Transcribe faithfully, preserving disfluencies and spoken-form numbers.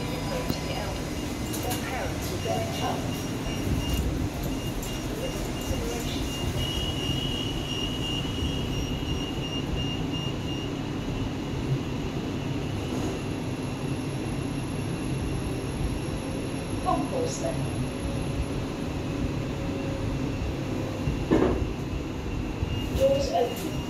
to the elderly or parents with their child. With consideration. Concourse then. Doors open.